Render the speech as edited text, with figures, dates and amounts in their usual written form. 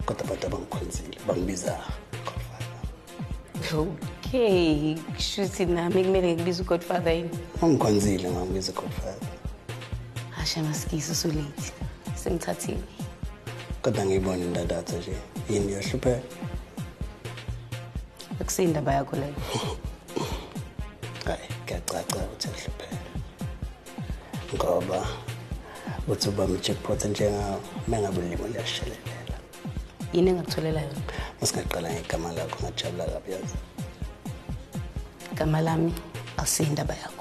kodwa abantu abangikhonzile bangibiza Godfather. Okay, kushuthi nami kumele ngibize uGodfather yini? Ungikhonzile ngibiza Godfather. Asha masikisi usulethi. Sengithathile. Kodwa ngiyibona indadatha nje. Yini yahlupheka? Akusindaba yakho leyo. Hayi, kuyacaca ukuthi yahlupheka. Ngoba uthi uba jackpot njengawo mengabe ulimo liyashelelela. Yini engakutholela yona? Masingaqala ngegama lakho ngajabula kabi yazi. Igama lami asindaba yakho.